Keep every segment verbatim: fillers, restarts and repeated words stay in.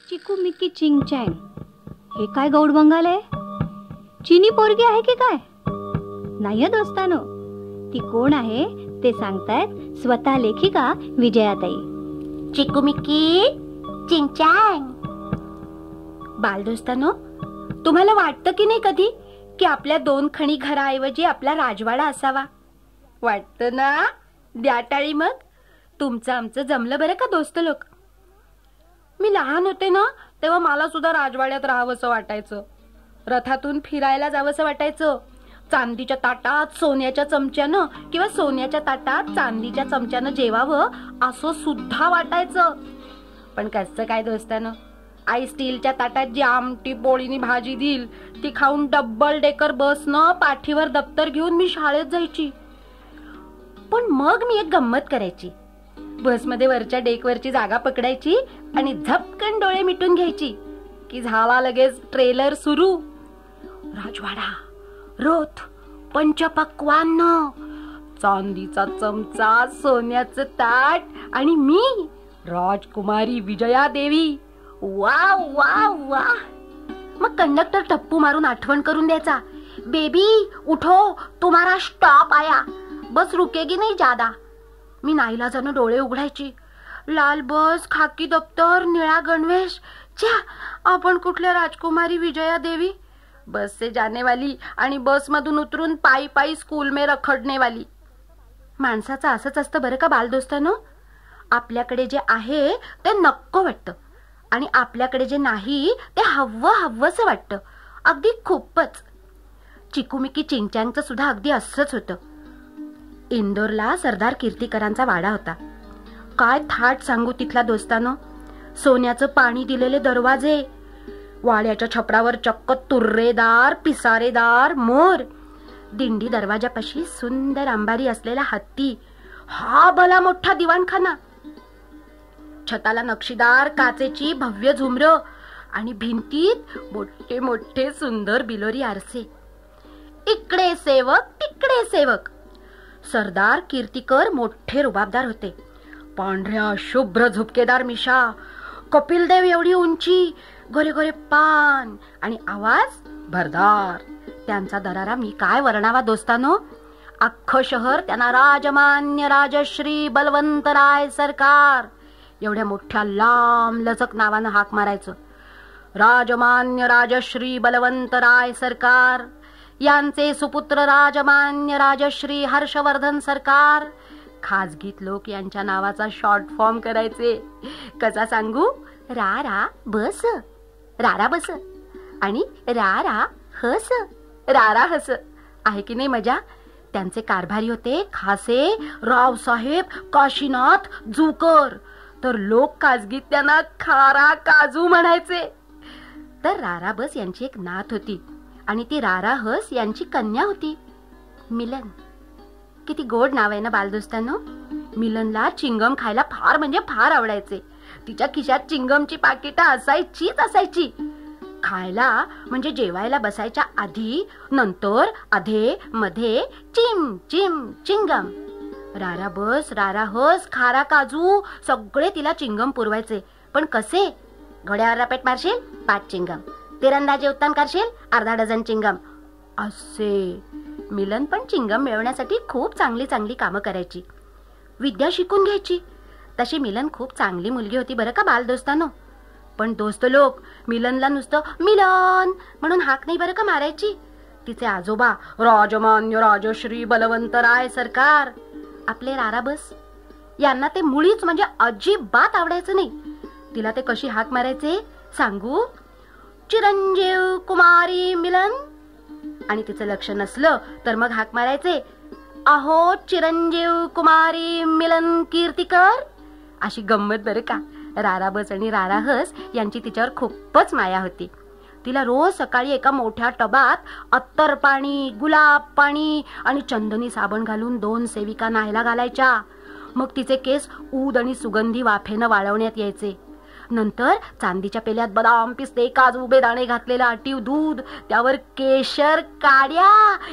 चिकू मिकी चिंग चँग, हे काय गौड बंगाल आहे? चिनी पोरगी आहे की काय? नाही दोस्तानो, ती कोण आहे ते सांगतायत स्वतः लेखिका विजयाताई. चिकू मिकी चिंग चँग. बालदोस्तानो, तुम्हाला वाटतं की नाही कधी की आपल्या दोन खणी घराऐवजी आपला राजवाडा असावा? वाटतं ना? द्या टाळी मग. तुमचं आमचं जमलं बरं का दोस्त लोक. मी लहान होते ना तेव्हा मला सुद्धा राजवाड्यात राहावंसं वाटायचं. रथातून फिरायला जावंसं वाटायचं. चांदीच्या ताटात सोन्याच्या चमच्यानं किंवा सोन्याच्या ताटात चांदीच्या चमच्यानं जेवावं असं सुद्धा वाटायचं. पण कसं काय दोस्तानं, आई स्टीलच्या ताटात जी आमटी पोळीनी भाजी देईल ती खाऊन डबल डेकर बसनं पाठीवर दप्तर घेऊन मी शाळेत जायची. पण मग मी एक गंमत करायची. बसमध्ये वरच्या डेकवरची जागा पकडायची आणि झपकन डोळे मिटून घ्यायची की झाला लगेच ट्रेलर सुरू. राजवाडा, रथ, पंचपक्वान्न, चांदीचा चमचा, सोन्याचं ताट आणि मी राजकुमारी विजया देवी. वा वा वा. मग कंडक्टर टप्पू मारून आठवण करून द्यायचा, बेबी उठो, तुम्हारा स्टॉप आया, बस रुकेगी नाही ज्यादा. मी नाईलाजानं डोळे उघडायची. लाल बस, खाकी दप्तर, निळा गणवेश. छ्या, आपण कुठल्या राजकुमारी विजया देवी? बस से जाने वाली आणि बस मधून उतरून पायी पायी स्कूल में रखडने वाली. माणसाचं असंच असतं बरं का बालदोस्तानो. आपल्याकडे जे आहे ते नको वाटतं आणि आपल्याकडे जे नाही ते हवं हवंसं वाटतं. अगदी खूपच. चिकू मिकी चिंग चँगचं सुद्धा अगदी असंच होतं. इंदोरला सरदार कीर्तिकरांचा वाडा होता. काय थाट सांगू तिथला दोस्तानो. सोन्याचं पाणी दिलेले दरवाजे, वाड्याच्या छपरावर चक्क तुर्रेदार पिसारेदार मोर, दिंडी दरवाजापाशी सुंदर अंबारी असलेला हत्ती, हा भला मोठा दिवाणखाना, छताला नक्षीदार काचेची भव्य झुमरं आणि भिंतीत मोठे मोठे सुंदर बिलोरी आरसे. इकडे सेवक तिकडे सेवक. सरदार कीर्तिकर मोठे रुबाबदार होते. पांढऱ्या शुभ्र झुपकेदार मिशा, कपिलदेव एवढी उंची, गोरे गोरे पान आणि आवाज भरदार. त्यांचा दरारा मी काय वर्णावा दोस्तानो. अख्खं शहर त्यांना राजमान्य राजश्री बलवंतराय सरकार एवढ्या मोठ्या लांब लचक नावानं हाक मारायचं. राजमान्य राजश्री बलवंतराय सरकार यांचे सुपुत्र राजमान्य राजश्री हर्षवर्धन सरकार. खाजगीत लोक यांच्या नावाचा शॉर्ट फॉर्म करायचे. कसा सांगू? रारा बस, रारा बस आणि रारा हस, रारा हस. आहे की नाही मजा? त्यांचे कारभारी होते खासे रावसाहेब काशीनाथ जुकर, तर लोक खाजगीत त्यांना खारा काजू म्हणायचे. तर रारा बस यांची एक नात होती आणि ती रारा हस यांची कन्या होती, मिलन. किती गोड नाव आहे ना बालदोस्तांनो. मिलनला चिंगम खायला फार म्हणजे फार आवडायचे. तिच्या खिशात चिंगमची पाकिटं असायचीच असायची. खायला म्हणजे जेवायला बसायच्या आधी, नंतर, आधे मध्ये चिम चिम चिंगम. रारा बस, रारा हस, खारा काजू सगळे तिला चिंगम पुरवायचे. पण कसे? घोड्यावर रपेट मारशील पाच चिंगम, तिरंदाजी उत्तान करशील अर्धा डझन चिंगम असे. मिलन पण चिंगम मिळवण्यासाठी खूप चांगली चांगली कामं करायची, विद्या शिकून घ्यायची. तशी मिलन खूप चांगली मुलगी होती बरं का बालदोस्तानो. पण दोस्त लोक मिलनला नुसतं मिलन म्हणून हाक नाही बरं का मारायची. तिचे आजोबा राजमान्य राजश्री बलवंतराय सरकार, आपले राराबस, यांना ते मुळीच म्हणजे अजिबात आवडायचं नाही. तिला ते कशी हाक मारायचे सांगू? चिरंजीव कुमारी मिलन. आणि तिचं लक्ष नसलं तर मग हाक मारायचे, अहो चिरंजीव कुमारी मिलन कीर्तिकर. अशी गंमत बरं का. राराबस आणि राराहस यांची तिच्यावर खूपच माया होती. तिला रोज सकाळी एका मोठ्या टबात अत्तर पाणी, गुलाब पाणी आणि चंदनी साबण घालून दोन सेविका न्हायला घालायच्या. मग तिचे केस ऊद आणि सुगंधी वाफेनं वाळवण्यात यायचे. नंतर चांदीच्या पेल्यात बदाम, पिस्ते, काजू, बेदाणे घातलेलं आटीव दूध, त्यावर केशर काड्या.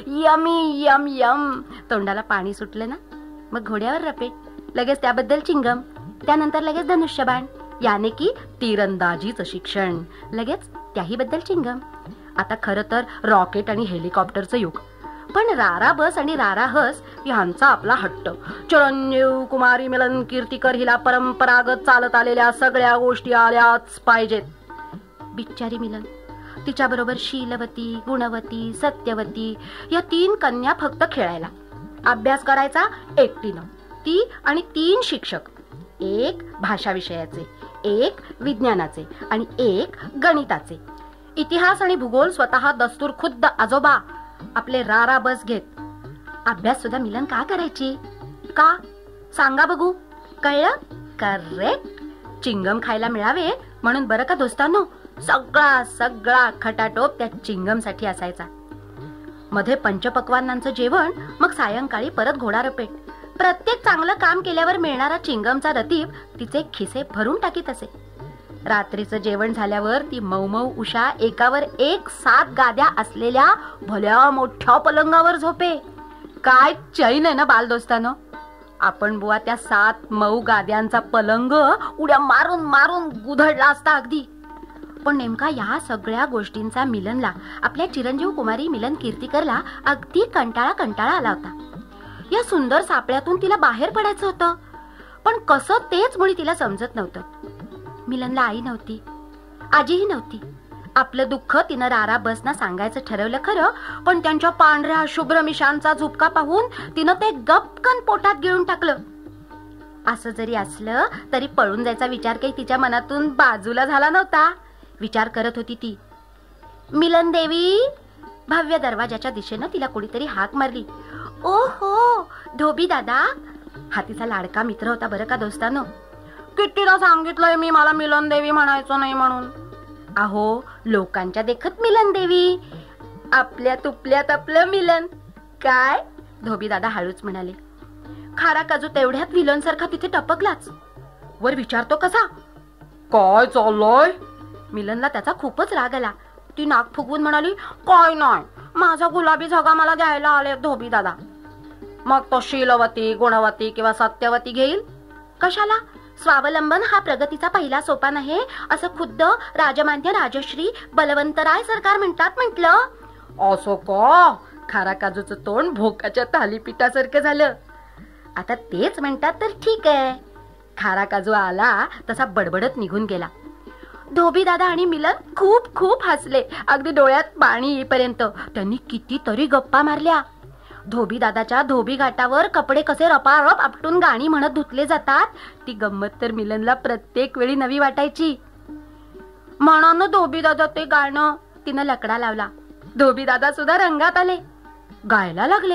Yummy yum yum. तोंडाला पाणी सुटलं ना मग घोड्यावर रपेट, लगेच त्याबद्दल चिंगम, त्यानंतर लगेच धनुष्यबाण. याने की तीरंदाजीचं शिक्षण. लगेच त्याही बद्दल चिंगम. आता खरं तर रॉकेट आणि हेलिकॉप्टरचं युग, पण रारा बस आणि रारा हस ह्यांचा आपला हट्ट. चिरंजीव कुमारी मिलन कीर्तिकर हिला परंपरागत चालत आलेल्या सगळ्या गोष्टी आल्याच पाहिजेत. बिचारी मिलन, तिच्याबरोबर शीलवती, गुणवती, सत्यवती या तीन कन्या फक्त खेळायला. अभ्यास करायचा एकटीनं, ती आणि तीन शिक्षक, एक भाषा विषयाचे, एक विज्ञानाचे आणि एक गणिताचे. इतिहास आणि भूगोल स्वतः दस्तूर खुद्द आजोबा आपले रारा बस घेत. अभ्यास सुद्धा मिलन का करायची? का सांगा बघू? कळलं? करेक्ट, चिंगम खायला मिळावे म्हणून. बरं का दोस्तांनो, सगळा सगळा खटाटोप त्या चिंगम साठी असायचा. मध्ये पंचपक्वान्नांचं जेवण, मग सायंकाळी परत घोडा रपेट. प्रत्येक चांगलं काम केल्यावर मिळणारा चिंगमचा रतीब तिचे खिसे भरून टाकीत असे. रात्रीचं जेवण झाल्यावर ती मऊ उषा एकावर एक सात गाद्या असलेल्या भल्या मोठ्या पलंगावर झोपे. काय चैन आहे ना बाल दोस्तानो. आपण बुवा त्या सात मऊ गाद्यांचा पलंग उड्या मारून मारून गुधडला असता अगदी. पण नेमका या सगळ्या गोष्टींचा मिलनला, आपल्या चिरंजीव कुमारी मिलन कीर्तिकरला अगदी कंटाळा कंटाळा आला होता. या सुंदर सापळ्यातून तिला बाहेर पडायचं होतं, पण कसं तेच मुळी तिला समजत नव्हतं. मिलनला आई नव्हती, आजीही नव्हती. आपलं दुःख तिनं रारा बसना सांगायचं ठरवलं खरं, पण त्यांच्या पांढऱ्या शुभ्र मिशांचा झुपका पाहून तिनं ते गपकन पोटात गिळून टाकलं. असं जरी असलं तरी पळून जायचा विचार काही तिच्या मनातून बाजूला झाला नव्हता. विचार करत होती ती. मिलन देवी, भव्य दरवाजाच्या दिशेनं तिला कोणीतरी हाक मारली. ओहो, धोबी दादा. हा तिचा लाडका मित्र होता बरं का दोस्तानो. कितीदा सांगितलंय मी मला मिलन देवी म्हणायचं नाही म्हणून. अहो, लोकांच्या देखत मिलन देवी, आपल्या तुपल्यात आपलं मिलन. काय? धोबी दादा हळूच म्हणाले. खारा काजू तेवढ्यात विलन सारखा तिथे टपकलाच. वर विचारतो कसा, काय चाललंय? मिलनला त्याचा खूपच राग आला. ती नाक फुगवून म्हणाली, काय नाही, माझा गुलाबी झगा मला द्यायला आले धोबी दादा. मग तो शीलवती, गुणवती किंवा सत्यवती घेईल? कशाला? स्वावलंबन हा प्रगतीचा पहिला सोपान आहे असं खुद्द राजमान्य राजश्री बलवंतराय सरकार म्हणतात म्हटलं. असो का? खारा काजूचं तोंड भोकाच्या थालीपीठासारखं झालं. आता तेच म्हणतात तर ठीक आहे. खारा काजू आला तसा बडबडत निघून गेला. धोबी दादा आणि मिलन खूप खूप हसले, अगदी डोळ्यात पाणी येईपर्यंत. त्यांनी कितीतरी गप्पा मारल्या. धोबी दादाच्या धोबी घाटावर कपडे कसे रपारप आपटून गाणी म्हणत धुतले जातात, ती गंमत तर मिलनला प्रत्येक वेळी नवी वाटायची. म्हणा ना धोबी दादा ते गाणं. तिनं लकडा लावला. धोबी दादा सुद्धा रंगात आले, गायला लागले.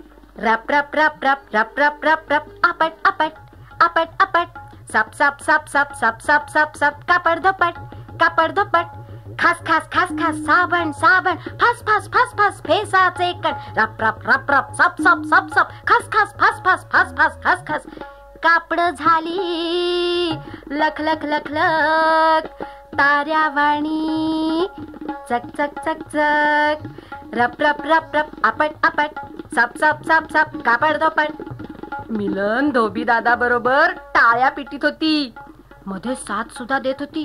रप रप रप रप रप रप रप रप आपट आपट आपट आपट साप साप साप साप साप साप साप साप कापड धपट कापड धपट खास खास खास खास साबण साबण फास फास फास फास फेसाचे कण रप रप रप रप साप साप साप साप खास खास फास फास फास फास खास खास कापड झाली लख लख लख लख ताऱ्यावाणी चक चक चक चक रप रप रप रप आपट आपट साप साप साप साप कापड धपट. मिलन धोबी दादा बरोबर टाळ्या पिटीत होती, मध्ये साथ सुद्धा देत होती.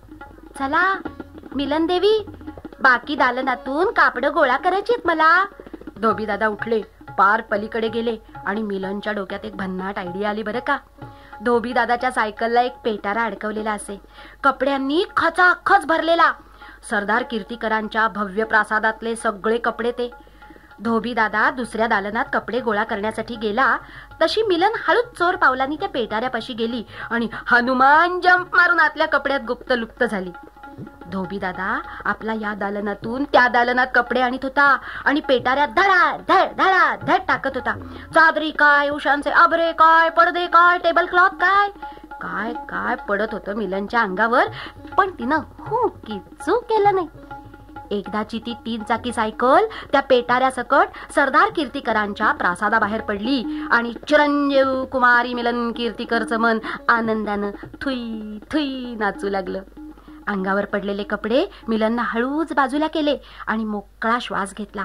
चला मिलन देवी, बाकी दालनातून कापड गोळा करायचीत मला. धोबी दादा उठले, पार पलीकडे गेले आणि मिलनच्या डोक्यात एक भन्नाट आयडिया आली बरं का. धोबी दादाच्या सायकलला एक पेटारा अडकवलेला असे, कपड्यांनी खचाखच भरलेला. सरदार कीर्तिकरांच्या भव्य प्रासादातले सगळे कपडे ते. धोबी दादा दुसऱ्या दालनात कपडे गोळा करण्यासाठी गेला तशी मिलन हळूच चोर पावलांनी त्या पेटाऱ्यापाशी गेली आणि हनुमान जंप मारून आतल्या कपड्यात गुप्त लुप्त झाली. धोबी दादा आपला या दालनातून त्या दालनात कपडे आणत होता आणि पेटाऱ्यात धडा धड धडा धड टाकत होता. चादरी काय, उशांचे आभरे काय, पडदे काय, टेबल क्लॉथ काय, काय काय पडत होतं मिलनच्या अंगावर. पण तिनं हो की चूक केलं नाही. एकदाची ती तीन चाकी सायकल त्या पेटाऱ्या सकट सरदार कीर्तिकरांच्या प्रासादाबाहेर पडली आणि चिरंजीव कुमारी मिलन कीर्तिकरचं मन आनंदानं थुई थुई नाचू लागलं. अंगावर पडलेले कपडे मिलननं हळूच बाजूला केले आणि मोकळा श्वास घेतला.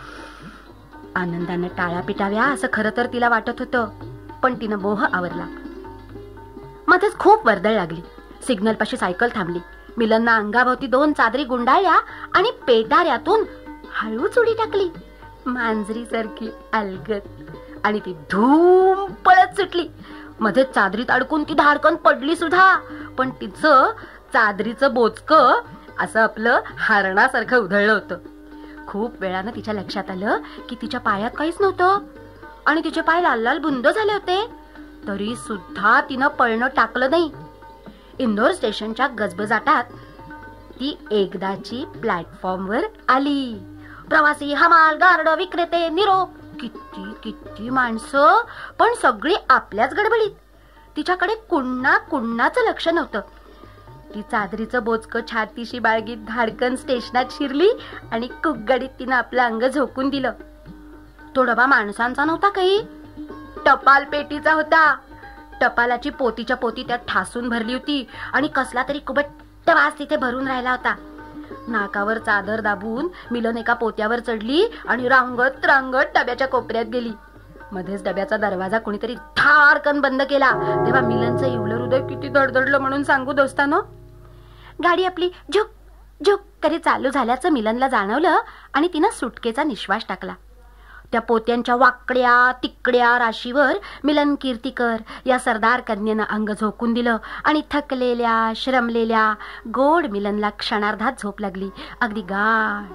आनंदानं टाळ्या पिटाव्या असं खरं तर तिला वाटत होतं, पण तिनं मोह आवरला. मध्येच खूप वर्दळ लागली. सिग्नलपाशी सायकल थांबली. मिलनना अंगाभोवती दोन चादरी गुंडाळल्या आणि पेटाऱ्यातून हळूच उडी टाकली, मांजरी सारखी अलगद, आणि ती धूम पळत सुटली. मध्ये चादरीत अडकून ती धाडकन पडली सुद्धा, पण तिचं चादरीचं बोचकं असं आपलं हरणासारखं उधळलं होतं. खूप वेळानं तिच्या लक्षात आलं की तिच्या पायात काहीच नव्हतं आणि तिचे पाय लाल लाल बुंद झाले होते. तरी सुद्धा तिनं पळणं टाकलं नाही. इंदोर स्टेशनच्या गजबजाटात ती एकदाची प्लॅटफॉर्मवर आली. प्रवासी, हमाल, गार्ड, विक्रेते, निरोप, किती किती माणसं, पण सगळी आपल्याच गडबडीत. तिच्याकडे कुणा कुणाचं लक्ष नव्हतं. ती चादरीचं बोचकं छातीशी बाळगीत धाडकन स्टेशनात शिरली आणि कुकगाडीत तिनं आपलं अंग झोकून दिलं. तो डबा माणसांचा नव्हता काही, टपाल पेटीचा होता. टपालाची पोतीच्या पोती त्यात ठासून भरली होती आणि कसला तरी कुबट्ट वास तिथे भरून राहिला होता. नाकावर चादर दाबून मिलन एका पोत्यावर चढली आणि रांगत रांगत डब्याच्या कोपऱ्यात गेली. मध्येच डब्याचा दरवाजा कुणीतरी धाडकन बंद केला. तेव्हा मिलनचं इवलं हृदय किती धडधडलं म्हणून सांगू दोस्तानो. गाडी आपली झुक झुक करी चालू झाल्याचं मिलनला जाणवलं आणि तिनं सुटकेचा निश्वास टाकला. त्या पोत्यांच्या वाकड्या तिकड्या राशीवर मिलन कीर्तिकर या सरदार कन्येनं अंग झोकून दिलं आणि थकलेल्या श्रमलेल्या गोड मिलनला क्षणार्धात झोप लागली, अगदी गाढ.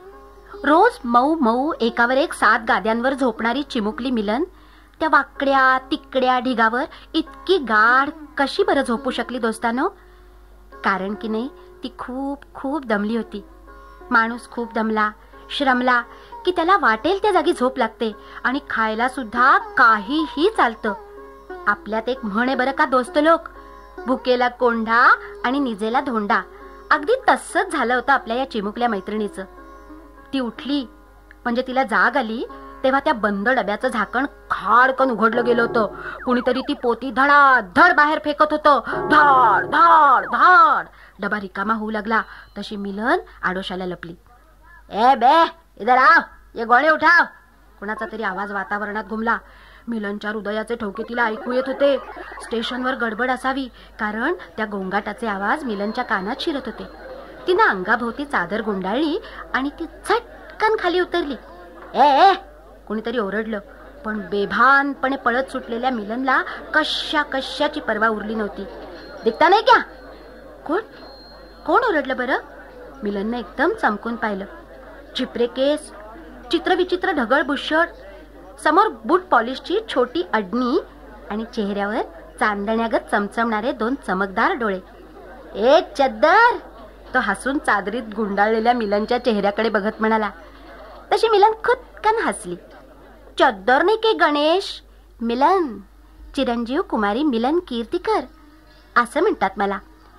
रोज मऊ मऊ एकावर एक सात गाद्यांवर झोपणारी चिमुकली मिलन त्या वाकड्या तिकड्या ढिगावर इतकी गाढ कशी बरं झोपू शकली दोस्तानो? कारण की नाही, ती खूप खूप दमली होती. माणूस खूप दमला श्रमला की त्याला वाटेल त्या जागी झोप लागते आणि खायला सुद्धा काहीही चालतं. आपल्यात एक म्हण आहे बरं का दोस्त लोक, भुकेला कोंढा आणि निजेला धोंडा. अगदी तसंच झालं होतं आपल्या या चिमुकल्या मैत्रिणीचं. ती उठली म्हणजे तिला जाग आली तेव्हा त्या बंद डब्याचं झाकण खाडकन उघडलं गेलं होतं. कुणीतरी ती पोती धडाधड बाहेर फेकत होतं. धाड धाड धाड. डबा रिकामा होऊ लागला तशी मिलन आडोशाला लपली. ए बे, इधर आव, ये गोणे उठाव. कुणाचा तरी आवाज वातावरणात घुमला. मिलनच्या हृदयाचे ठोके तिला ऐकू येत होते. स्टेशनवर गडबड असावी, कारण त्या गोंगाटाचे आवाज मिलनच्या कानात शिरत होते. तिनं अंगाभोवती चादर गुंडाळली आणि ती झटकन खाली उतरली. ए ए, कुणीतरी ओरडलं, पण बेभानपणे पळत सुटलेल्या मिलनला कशा कशाची पर्वा उरली नव्हती. दिखता नाही क्या? कोण कोण ओरडलं बरं? मिलनने एकदम चमकून पाहिलं. चिपरे केस, चित्रविचित्र ढगळ बुशर्ट, समोर बूट पॉलिशची छोटी अडणी आणि चेहऱ्यावर चांदण्यागत चमचमणारे दोन चमकदार डोळे. ए चद्दर, तो हसून चादरीत गुंडाळलेल्या मिलनच्या चेहऱ्याकडे बघत म्हणाला. तशी मिलन खुदकन हसली. चद्दर नाही के गणेश, मिलन, चिरंजीव कुमारी मिलन कीर्तिकर असं म्हणतात मला.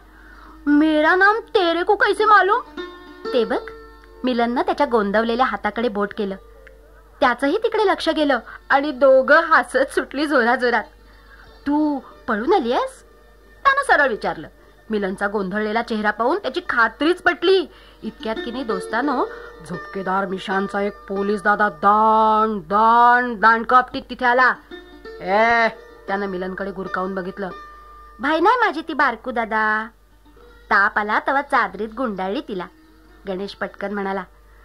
मेरा नाम तेरे को कैसे मालूम? ते बघ. मिलननं त्याच्या गोंदवलेल्या हाताकडे बोट केलं. त्याचंही तिकडे लक्ष गेलं आणि दोघं हसत सुटली जोराजोरात. तू पळून आली आहेस? त्यानं सरळ विचारलं. मिलनचा गोंधळलेला चेहरा पाहून त्याची खात्रीच पटली. इतक्यात की नाही दोस्तानो, झुपकेदार मिशांचा एक पोलीस दादा दांड दांड दांडकापटीत तिथे आला. ए, त्यानं मिलनकडे गुरकावून बघितलं. भाई नाही माझी ती बारकू दादा. ताप आला तेव्हा चादरीत गुंडाळली तिला. गणेश पटकन म्हणाला.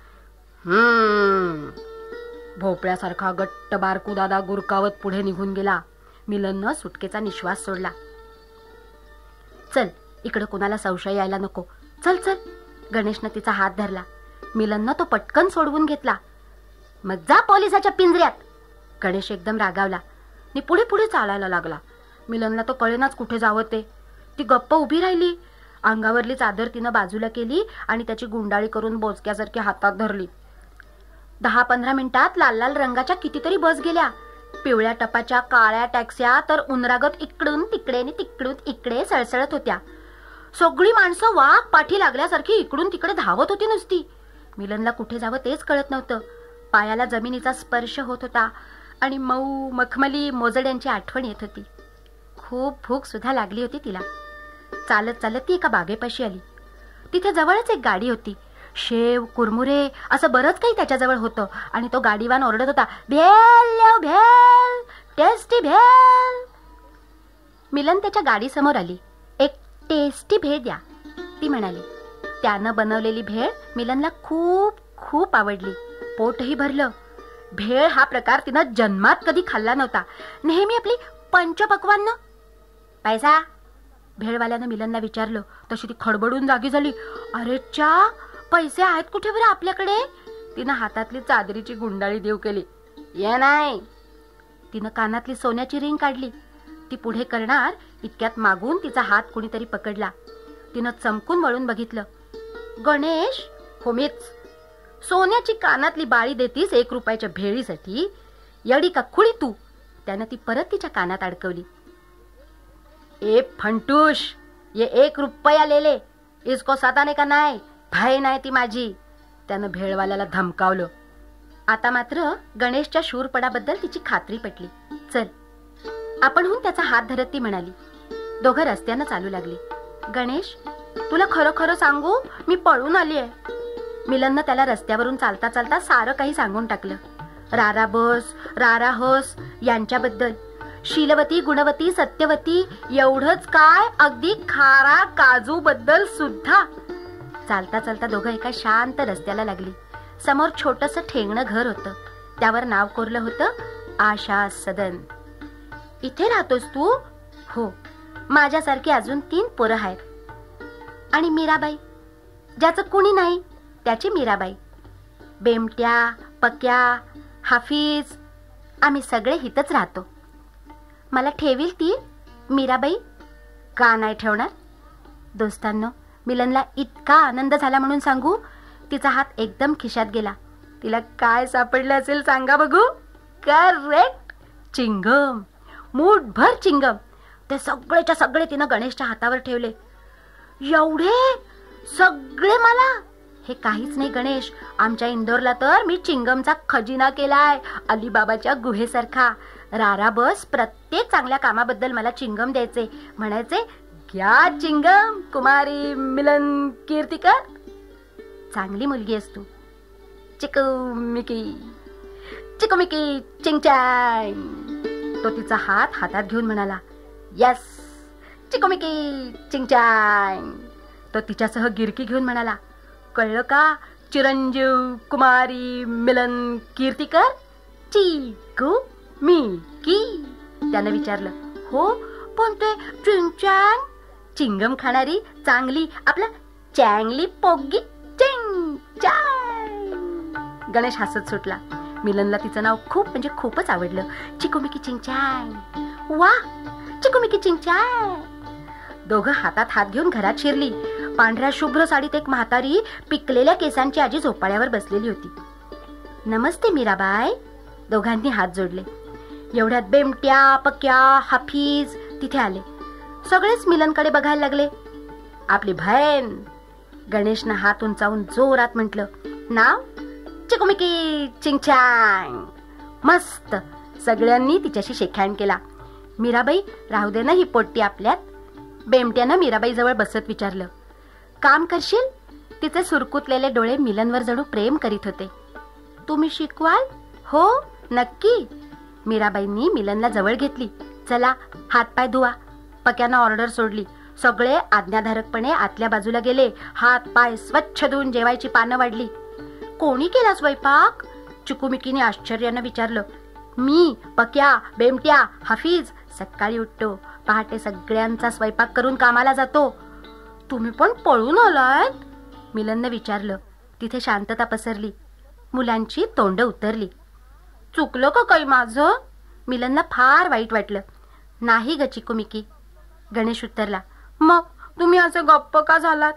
हम्म भोपळ्यासारखा गट्ट बारकू दादा गुरकावत पुढे निघून गेला. मिलननं सुटकेचा निश्वास सोडला. चल, इकडे कोणाला संशय यायला नको. चल चल. गणेशनं तिचा हात धरला. मिलननं तो पटकन सोडवून घेतला. मग जा पोलिसाच्या पिंजऱ्यात. गणेश एकदम रागावला आणि पुढे पुढे चालायला लागला. मिलनला तो कळेनाच कुठे जावं ते. ती गप्प उभी राहिली. अंगावरली चादर तिनं बाजूला केली आणि त्याची गुंडाळी करून बोचक्यासारखी हातात धरली. दहा पंधरा मिनिटात लाल लाल रंगाच्या कितीतरी बस गेल्या. पिवळ्या टपाच्या काळ्या टॅक्स्या तर उन्हरागत इकडून तिकडे आणि तिकडून इकडे सळसळत होत्या. सगळी माणसं वाघ पाठी लागल्यासारखी इकडून तिकडे धावत होती नुसती. मिलनला कुठे जावं तेच कळत नव्हतं. पायाला जमिनीचा स्पर्श होत होता आणि मऊ मखमली मोजड्यांची आठवण येत होती. खूप भूक सुद्धा लागली होती तिला. चालत चालत ती एका बागेपाशी आली. तिथे जवळच एक गाडी होती. शेव कुरमुरे असं बरंच काही त्याच्याजवळ होतं आणि तो गाडीवान ओरडत होता, भेल लेव भेल, टेस्टी भेल. मिलन त्याच्या गाडी समोर आली. एक टेस्टी भेळ द्या, ती म्हणाली. त्यानं बनवलेली भेळ मिलनला खूप खूप आवडली. पोटही भरलं. भेळ हा प्रकार तिनं जन्मात कधी खाल्ला नव्हता. नेहमी आपली पंचपक्वान्न. पैसा? भेळवाल्यानं मिलनला विचारलं. तशी ती खडबडून जागी झाली. अरे चा, पैसे आहेत कुठे बरं आपल्याकडे? तिनं हातातली चादरीची गुंडाळी देऊ केली. ये नाही. तिनं कानातली सोन्याची रिंग काढली. ती पुढे करणार इतक्यात मागून तिचा हात कुणीतरी पकडला. तिनं चमकून वळून बघितलं. गणेश? हो मीच. सोन्याची कानातली बाळी देतीस एक रुपयाच्या भेळीसाठी? यडी का खुळी तू? त्यानं ती परत तिच्या कानात अडकवली. ए फंटूश, ये एक रुपया लेले, इसको सताने का नाही, भाई नाही ती माझी, त्यानं भेळवाल्याला धमकावलं. आता मात्र गणेशच्या शूरपणाबद्दल तिची खात्री पटली. चल आपणहून त्याचा हात धरत ती म्हणाली. दोघं रस्त्यानं चालू लागली. गणेश, तुला खरं खरं सांगू, मी पळून आली आहे. मिलननं त्याला रस्त्यावरून चालता चालता सारं काही सांगून टाकलं. रारा बस, रारा हस यांच्याबद्दल. शीलवती, गुणवती, सत्यवती, एवढंच काय अगदी खारा काजू बद्दल सुद्धा. चालता चालता दोघं एका शांत रस्त्याला लागली. समोर छोटंसं ठेंगणं घर होतं. त्यावर नाव कोरलं होतं आशा सदन. इथे राहतोस तू? हो. माझ्यासारखी अजून तीन पोरं आहेत. आणि मीराबाई? ज्याचं कुणी नाही त्याची मीराबाई. बेमट्या, पक्या, हाफिज, आम्ही सगळे हितच राहतो. मला ठेवील ती मीराबाई? का नाही ठेवणार? दोस्तांनो, मिलनला इतका आनंद झाला म्हणून सांगू, तिचा हात एकदम खिशात गेला. तिला काय सापडलं असेल सांगा बघू? Correct, chewing gum. मूठभर चिंगम. ते सगळेच्या सगळे तिनं गणेशच्या हातावर ठेवले. एवढे सगळे मला? हे काहीच नाही गणेश, आमच्या इंदोरला तर मी चिंगमचा खजिना केलाय, अलीबाबाच्या गुहेसारखा. रारा बस प्रत्येक चांगल्या कामाबद्दल मला चिंगम द्यायचे. म्हणायचे, घ्या चिंगम कुमारी मिलन कीर्तिकर. चांगली मुलगी आहेस तू. चिकू मिकी, चिकू मिकी, चिंग चँग. तो तिचा हात हातात घेऊन म्हणाला, यस चिकू मिकी, चिंग चँग. तो तिच्यासह गिरकी घेऊन म्हणाला, कळलं का चिरंजीव कुमारी मिलन कीर्तिकर? चिकू मिकी? त्यानं विचारलं. हो, पण ते चिंग चँग? चिंगम खाणारी चांगली आपला चँगली पोगी चिंग चँग. गणेश हसत सुटला. मिलनला तिचं नाव खूप म्हणजे खूपच आवडलं. चिकू मिकी चिंग चँग. वा, चिकू मिकी चिंग चँग. दोघं हातात हात घेऊन घरात शिरली. पांढऱ्या शुभ्र साडीत एक म्हातारी पिकलेल्या केसांची आजी झोपाळ्यावर बसलेली होती. नमस्ते मीराबाई. दोघांनी हात जोडले. एवढ्यात बेमट्या, पक्या, हाफिज तिथे आले. सगळेच मिलनकडे बघायला लागले. आपली बहीण. गणेशनं हात उंचावून जोरात म्हटलं, नाव? चिकू मिकी चिंग चँग. मस्त. सगळ्यांनी तिच्याशी शेकहँड केला. मीराबाई, राहू दे ना ही पोट्टी आपल्यात. बेमट्यानं मीराबाई जवळ बसत विचारलं, काम करशील? तिचे सुरकुतलेले डोळे मिलनवर जणू प्रेम करीत होते. तुम्ही शिकवाल? हो नक्की. मीराबाईंनी मिलनला जवळ घेतली. चला हातपाय धुवा. पक्यानं ऑर्डर सोडली. सगळे आज्ञाधारकपणे आतल्या बाजूला गेले. हात पाय स्वच्छ धुवून जेवायची पानं वाढली. कोणी केला स्वयंपाक? चिकूमिकीने आश्चर्यानं विचारलं. मी, पक्या, बेमट्या, हाफिज. सकाळी उठतो, पहाटे सगळ्यांचा स्वयंपाक करून कामाला जातो. तुम्ही पण पळून आलात? मिलननं विचारलं. तिथे शांतता पसरली. मुलांची तोंड उतरली. चुकलं का काही माझं? मिलनला फार वाईट वाटलं. नाही ग चिकूमिकी. गणेश उत्तरला. मग तुम्ही असं गप्प का झालात?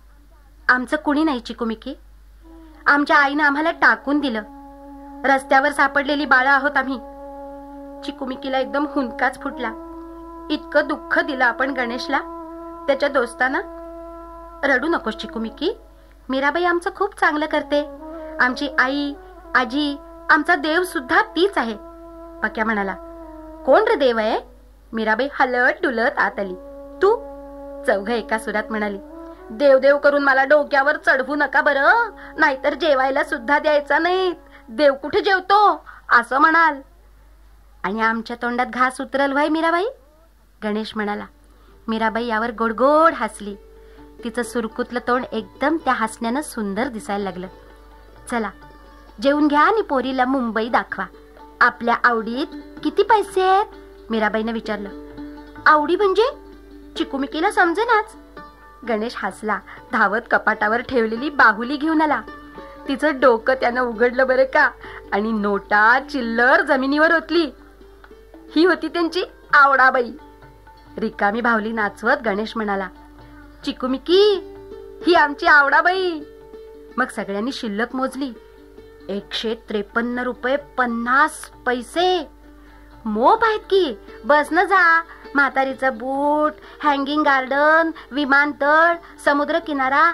आमचं कुणी नाही चिकूमिकी. आमच्या आईनं आम्हाला टाकून दिलं. रस्त्यावर सापडलेली बाळं आहोत आम्ही. चिकूमिकीला एकदम हुंदकाच फुटला. इतकं दुःख दिलं आपण गणेशला, त्याच्या दोस्तांना. रडू नकोस चिकूमिकी. मीराबाई आमचं खूप चांगलं करते. आमची आई, आजी, आमचा देव सुद्धा तीच आहे. पक्या म्हणाला. कोण रे देव आहे? मीराबाई हलत डुलत आत आली. तू? चौघ एका सुरात म्हणाली. देव देव करून मला डोक्यावर चढवू नका बरं, नाहीतर जेवायला सुद्धा द्यायचा नाही. देव कुठे जेवतो असं म्हणाल. आणि आमच्या तोंडात घास उतरल व्हाय मीराबाई? गणेश म्हणाला. मीराबाई यावर गोडगोड हसली. तिचं सुरकुतलं तोंड एकदम त्या हसण्यानं सुंदर दिसायला लागलं. चला जेवून घ्या आणि पोरीला मुंबई दाखवा. आपल्या आवडीत किती पैसे आहेत? मीराबाईनं विचारलं. आवडी म्हणजे? चिकुमिकीला समजेनाच. गणेश हसला. धावत कपाटावर ठेवलेली बाहुली घेऊन आला. तिचं डोकं त्यानं उघडलं बरं का, आणि नोटा चिल्लर जमिनीवर ओतली. ही होती त्यांची आवडाबाई. रिकामी बाहुली नाचवत गणेश म्हणाला, चिकुमिकी ही आमची आवडाबाई. मग सगळ्यांनी शिल्लक मोजली. एकशे त्रेपन्न रुपये पन्नास पैसे. मोप आहेत की. बस न जा. म्हातारीचं बूट, हँगिंग गार्डन, विमानतळ, समुद्र किनारा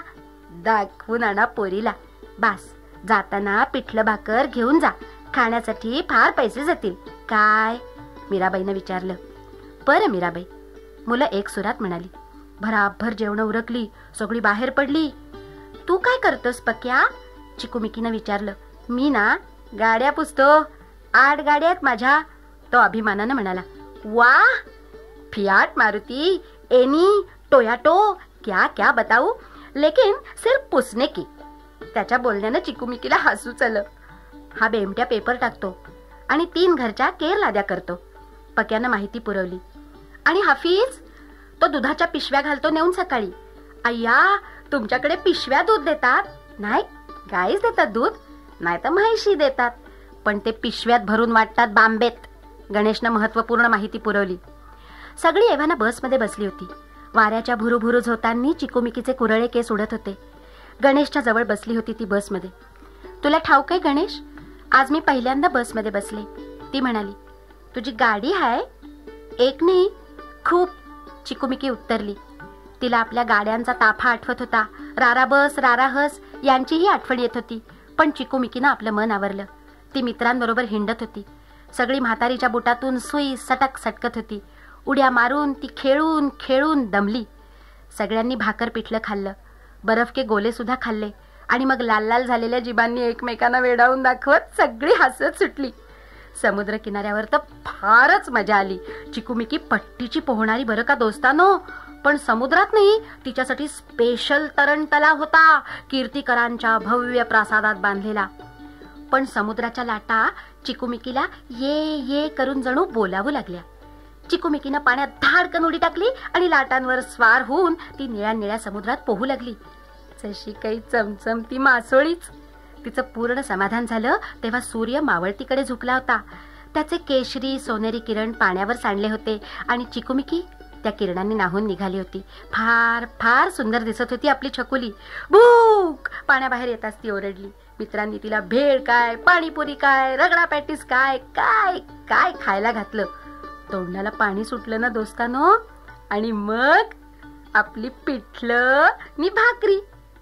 दाखवून आणा पोरीला. बास. जाताना पिठलं भाकर घेऊन जा. खाण्यासाठी फार पैसे जातील. काय? मीराबाईनं विचारलं. बरं मीराबाई, मुलं एक सुरात म्हणाली. भराभर जेवण उरकली. सगळी बाहेर पडली. तू काय करतोस पक्या? चिकुमिकीनं विचारलं. मी ना गाड्या पुसतो. आठ गाड्या आहेत माझ्या. तो अभिमानानं म्हणाला. वा, फियाट, मारुती, एनी, टोयाटो, क्या क्या बताऊ, लेकिन सिर्फ पुसने की. त्याच्या बोलण्यानं चिकुमिकीला हसूच आलं. हा बेमट्या पेपर टाकतो आणि तीन घरच्या केर लाद्या करतो. पक्यानं माहिती पुरवली. आणि हाफिज, तो दुधाच्या पिशव्या घालतो नेऊन सकाळी. अय्या, तुमच्याकडे पिशव्या दूध देतात? नाही, गाईच देतात दूध, नाही तर म्हैशी देतात. पण ते पिशव्यात भरून वाटतात बांबेत. गणेशनं महत्वपूर्ण माहिती पुरवली. सगळी एव्हाना बसमध्ये बसली होती. वाऱ्याच्या भुरुभुरू झोतांनी चिकुमिकीचे कुरळे केस उडत होते. गणेशच्या जवळ बसली होती ती बसमध्ये. तुला ठाऊक आहे गणेश, आज मी पहिल्यांदा बसमध्ये बसले. ती म्हणाली. तुझी गाडी आहे? एक नाही, खूप. चिकुमिकी उत्तरली. तिला आपल्या गाड्यांचा ताफा आठवत होता. रारा बस, रारा हस यांचीही आठवण येत होती. पण चिकुमिकीनं आपलं मन आवरलं. ती मित्रांबरोबर हिंडत होती. सगळी म्हातारीच्या बुटातून सुई सटक सटकत होती. उड्या मारून ती खेळून खेळून दमली. सगळ्यांनी भाकर पिठलं खाल्लं. बर्फ के गोले सुद्धा खाल्ले. आणि मग लाल लाल झालेल्या जिबांनी एकमेकांना वेडावून दाखवत सगळी हसत सुटली. समुद्र किनाऱ्यावर तर फारच मजा आली. चिकुमिकी पट्टीची पोहणारी बरं का दोस्तानो. पण समुद्रात नाही, तिच्यासाठी स्पेशल तरण तलाव होता, कीर्तिकरांच्या भव्य प्रासादात बांधलेला. पण समुद्राच्या लाटा चिकुमिकीला ये ये करून जणू बोलावू लागल्या. चिकुमिकीनं पाण्यात धाडकन उडी टाकली आणि लाटांवर स्वार होऊन ती निळ्या निळ्या समुद्रात पोहू लागली. जशी काही चमचमती मासोळीच. तिचं पूर्ण समाधान झालं तेव्हा सूर्य मावळतीकडे झुकला होता. त्याचे केशरी सोनेरी किरण पाण्यावर सांडले होते आणि चिकुमिकी त्या किरणांनी नाहून निघाली होती. फार फार सुंदर दिसत होती आपली छकुली. भूक! पाण्याबाहेर येताच ती ओरडली. मित्रांनी तिला भेळ काय, पाणीपुरी काय, रगडा पॅटीस काय काय काय खायला घातलं. तोंडाला पाणी सुटलं ना दोस्तानो. आणि मग आपली पिठलं नि भाकरी.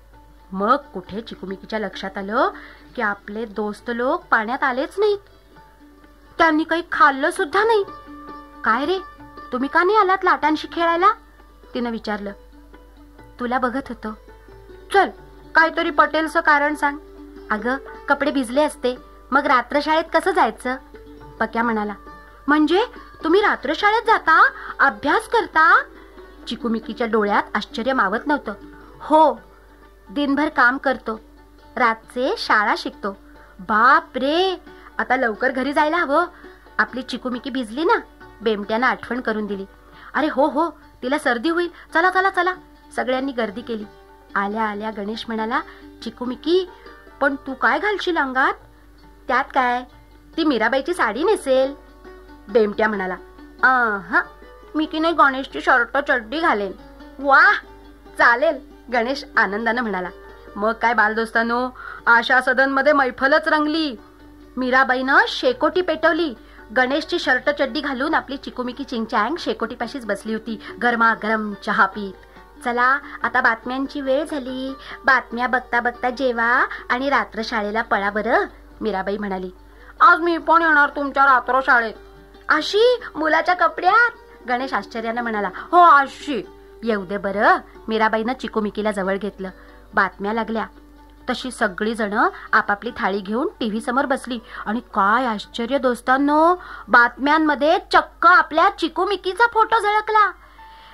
मग कुठे चिकुमिकीच्या लक्षात आलं की आपले दोस्त लोक पाण्यात आलेच नाहीत. त्यांनी काही खाल्लं सुद्धा नाही. काय रे, तुम्ही का नाही आलात लाटांशी खेळायला? तिनं विचारलं. तुला बघत होतो. चल, काहीतरी पटेलचं कारण सांग. अगं, कपडे भिजले असते, मग रात्रशाळेत कसं जायचं? पक्या म्हणाला. म्हणजे तुम्ही रात्रशाळेत जाता, अभ्यास करता? चिकुमिकीच्या डोळ्यात आश्चर्य मावत नव्हतं. हो, दिनभर काम करतो, रातचे शाळा शिकतो. बाप रे, आता लवकर घरी जायला हवं. आपली चिकुमिकी भिजली ना. बेमट्यानं आठवण करून दिली. अरे हो हो, तिला सर्दी होईल. चला चला चला. सगळ्यांनी गर्दी केली. आल्या आल्या गणेश म्हणाला, चिकुमिकी, पण तू काय घालशील अंगात? त्यात काय, ती मीराबाईची साडी नेसेल. बेमट्या म्हणाला. अह, मी की नाही गणेशची शर्ट चड्डी घालेन. वाह, चालेल. गणेश आनंदानं म्हणाला. मग काय बालदोस्तानो, आशा सदन मध्ये मैफलच रंगली. मीराबाईनं शेकोटी पेटवली. गणेशची शर्ट चड्डी घालून आपली चिकुमिकी चिंग चँग शेकोटीपाशीच बसली होती, गरमागरम चहा पीत. चला, आता बातम्यांची वेळ झाली. बातम्या बघता बघता जेवा आणि रात्र शाळेला पळा बरं. मीराबाई म्हणाली. आज मी पण येणार तुमच्या रात्र शाळेत. अशी मुलाच्या कपड्यात? गणेश आश्चर्यानं म्हणाला. हो, अशी. येऊ दे बरं. मीराबाईनं चिकुमिकीला जवळ घेतलं. बातम्या लागल्या. तशी सगळी जण आपापली थाळी घेऊन टीव्ही समोर बसली. आणि काय आश्चर्य दोस्तांनो, बातम्यांमध्ये चक्क आपल्या चिकुमिकीचा फोटो झळकला.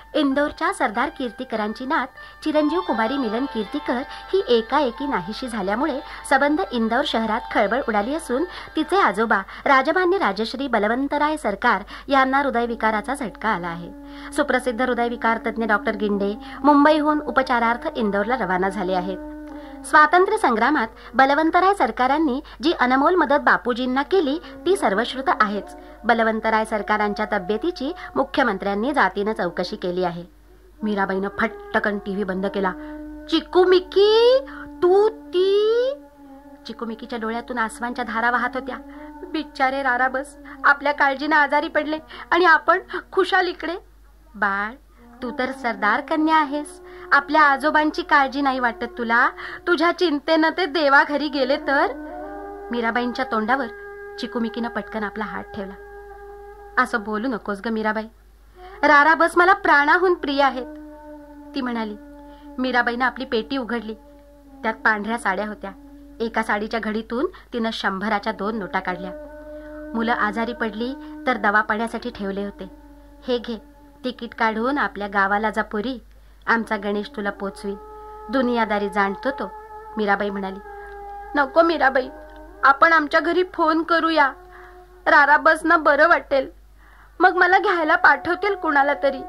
इंदोरच्या सरदार कीर्तिकरांची नात चिरंजीव कुमारी मिलन कीर्तिकर ही एकाएकी नाहीशी झाल्यामुळे सबंध इंदोर शहरात खळबळ उडाली असून तिचे आजोबा राजमान्य राजश्री बलवंतराय सरकार यांना हृदयविकाराचा झटका आला आहे. सुप्रसिद्ध हृदयविकार तज्ञ डॉक्टर गिंडे मुंबईहून उपचारार्थ इंदोरला रवाना झाले आहेत. स्वातंत्र्य संग्रामात बलवंतराय सरकारांनी जी अनमोल मदत बापूजींना केली ती सर्वश्रुत आहेच. बलवंतराय सरकारांच्या तब्येतीची मुख्यमंत्र्यांनी जातीनं चौकशी केली आहे. मीराबाईनं फटकन टीव्ही बंद केला. चिकू मिकी, तू ती? चिकू मिकीच्या डोळ्यातून आसवांच्या धारा वाहत होत्या. बिचारे राराबस आपल्या काळजीनं आजारी पडले आणि आपण खुशाल इकडे. बाळ, तू तर सरदार कन्या आहेस. आपल्या आजोबांची काळजी नाही वाटत तुला? तुझ्या चिंतेनं ते देवा घरी गेले तर? मीराबाईंच्या तोंडावर चिकुमिकीनं पटकन आपला हात ठेवला. असं बोलू नकोस ग मीराबाई. राराबस मला प्राणाहून प्रिय आहेत, ती म्हणाली. मीराबाईनं आपली पेटी उघडली. त्यात पांढऱ्या साड्या होत्या. एका साडीच्या घडीतून तिनं शंभराच्या दोन नोटा काढल्या. मुलं आजारी पडली तर दवा पाण्यासाठी ठेवले होते. हे घे, तिकीट काढून आपल्या गावाला जा पुरी. आमचा गणेश तुला पोचवी. दुनियादारी जाणतो तो, मीराबाई म्हणाली. नको मीराबाई, आपण आमच्या घरी फोन करूया. राराबसना बरं वाटेल, मग मला घ्यायला पाठवतील कुणाला तरी.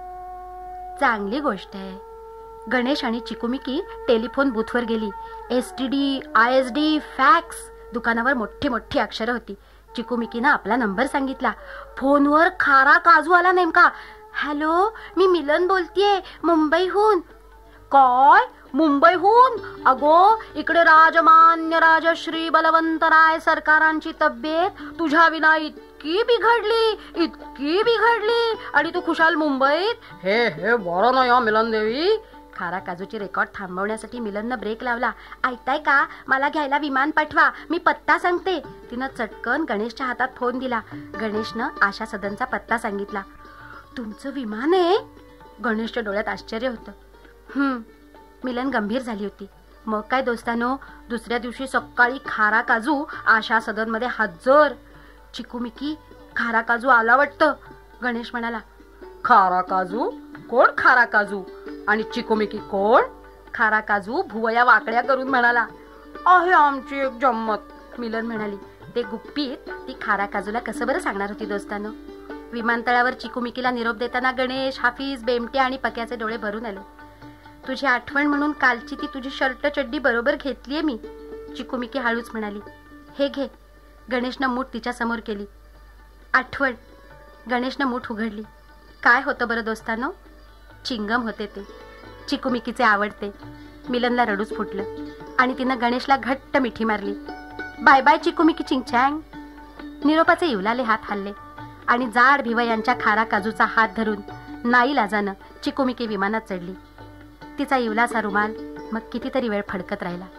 चांगली गोष्ट आहे. गणेश आणि चिकुमिकी टेलिफोन बूथवर गेली. S T D, I S D, fax. दुकानावर मोठी मोठी अक्षरं होती. चिकुमिकीनं आपला नंबर सांगितला. फोनवर खारा काजू आला नेमका. हॅलो, मी मिलन बोलतीये मुंबईहून. काय? मुंबईहून? अगो, इकडे राजमान्य राजश्री बलवंतराय सरकारांची तब्येत तुझ्या विना इतकी बिघडली, इतकी बिघडली आणि तू खुशाल मुंबईत. हे हे बरं नाही या मिलन देवी. खारा काजूची रेकॉर्ड थांबवण्यासाठी मिलननं ब्रेक लावला. ऐकताय का? मला घ्यायला विमान पाठवा, मी पत्ता सांगते. तिनं चटकन गणेशच्या हातात फोन दिला. गणेशनं आशा सदनचा पत्ता सांगितला. तुमचं विमान आहे? गणेशच्या डोळ्यात आश्चर्य होतं. हम्म मिलन गंभीर झाली होती. मग काय दोस्तानो, दुसऱ्या दिवशी सकाळी खारा काजू आशा सदन मध्ये हजर. चिकुमिकी, खारा काजू आला वाटतं, गणेश म्हणाला. खारा काजू? कोण खारा काजू? आणि चिकुमिकी कोण? खारा काजू भुवया वाकड्या करून म्हणाला. आहे आमची एक जम्मत, मिलन म्हणाली. ते गुप्पीत ती खारा काजूला कसं बरं सांगणार होती दोस्तानो. विमानतळावर चिकुमिकीला निरोप देताना गणेश, हाफिज, बेमटे आणि पक्याचे डोळे भरून आले. तुझी आठवण म्हणून कालची ती तुझी शर्ट चड्डी बरोबर घेतलीये मी, चिकुमिकी हळूच म्हणाली. हे घे. गणेशनं मूठ तिच्या समोर केली. आठवण. गणेशनं मूठ उघडली. काय होतं बरं दोस्तानो? चिंगम होते ते, चिकुमिकीचे आवडते. मिलनला रडूच फुटलं आणि तिनं गणेशला घट्ट मिठी मारली. बाय बाय चिकुमिकी चिंग चँग. निरोपाचे इवलाले हात हल्ले आणि जाड भिवयांच्या खारा काजूचा हात धरून नाईलाजानं चिकुमिकी विमानात चढली. तिचा इवलासा रुमाल मग कितीतरी वेळ फडकत राहिला.